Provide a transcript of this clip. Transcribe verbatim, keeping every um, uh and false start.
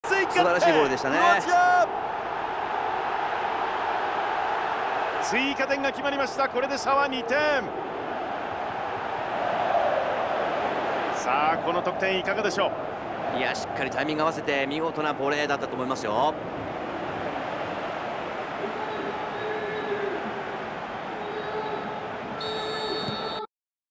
素晴らしいゴールでしたね。 追加点が決まりました。これで差はにてん。さあこの得点いかがでしょう。 いや、しっかりタイミング合わせて見事なボレーだったと思いますよ。